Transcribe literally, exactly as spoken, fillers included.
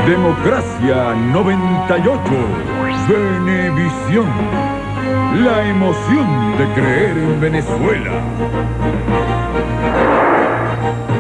Democracia noventa y ocho. Venevisión. La emoción de creer en Venezuela.